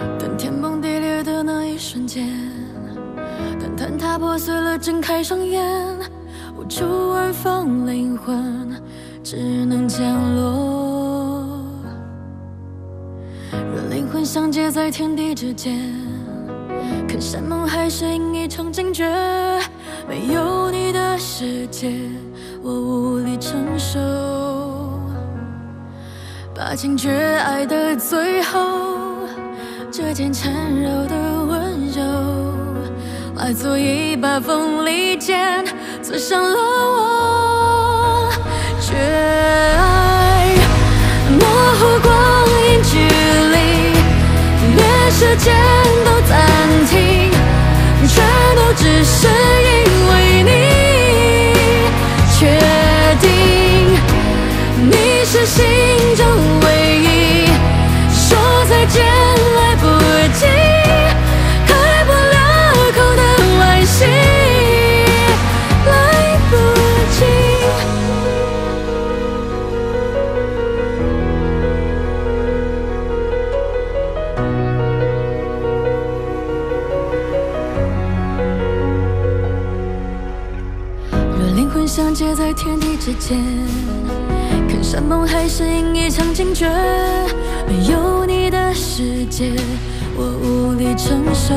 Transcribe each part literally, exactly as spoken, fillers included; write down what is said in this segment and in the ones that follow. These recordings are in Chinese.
等天崩地裂的那一瞬间，等坍塌破碎了，睁开双眼，无处安放灵魂，只能降落。若灵魂相接在天地之间，看山盟海誓应一场惊觉。没有你的世界，我无力承受。把情绝爱的最后，这件缠绕的温柔，化作一把锋利剑，刺伤了我。绝爱模糊光阴距离，连时间都暂停，全都只是因为你。确定你是心中唯一，说再见来不及，开不了口的惋惜，来不及。若灵魂相接在天地之间，看山盟海誓应一场惊觉。没有你的世界，我无力承受。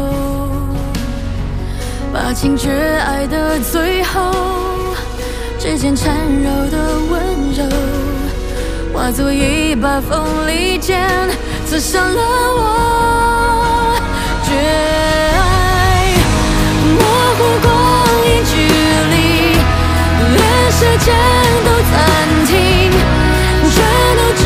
把情绝爱的最后，指尖缠绕的温柔，化作一把锋利剑，刺伤了我。绝爱模糊光阴距离，连时间都暂停，全都